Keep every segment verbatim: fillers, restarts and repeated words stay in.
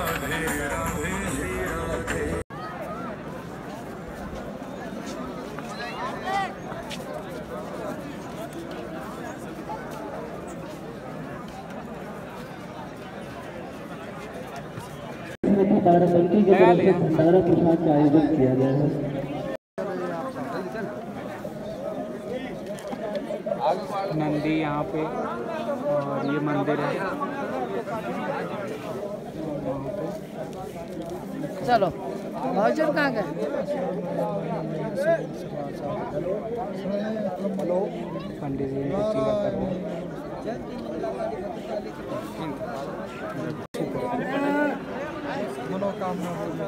बाराबंकी के तरफ से भंडारा प्रसाद का आयोजन किया गया है। नंदी यहाँ पे और ये मंदिर है। चलो भाउचर कहाँ गए? पंडित जी पूजा कर रहे हैं। मनोकामना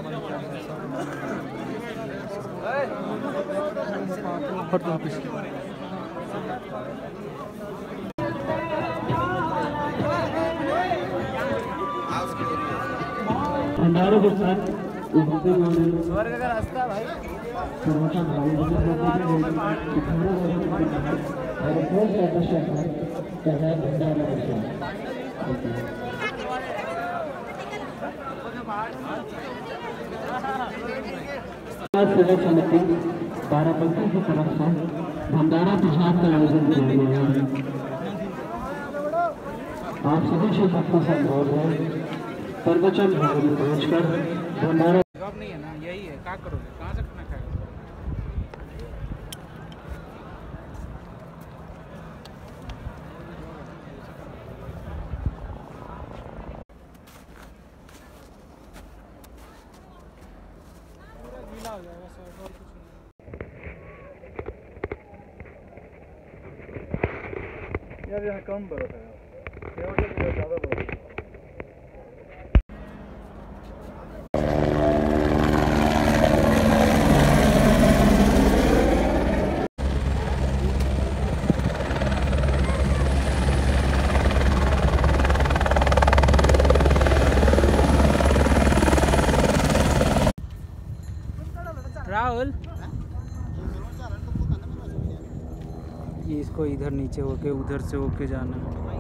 भंडारों के साथ स्वर्ग का रास्ता भाई सेवा समिति बाराबंकी की तरफ से भंडारा प्रसाद का आयोजन किया गया है। आप सभी से भक्तों से अनुरोध है प्रवचन भवन पहुंचकर भंडारा नहीं है ना, यही है। क्या करोगे, कहाँ से खाना खाएगा? यार यहाँ कम बर्फ है, ज़्यादा बर्फ है। राहुल, ये इसको इधर नीचे होके उधर से होके जाना है।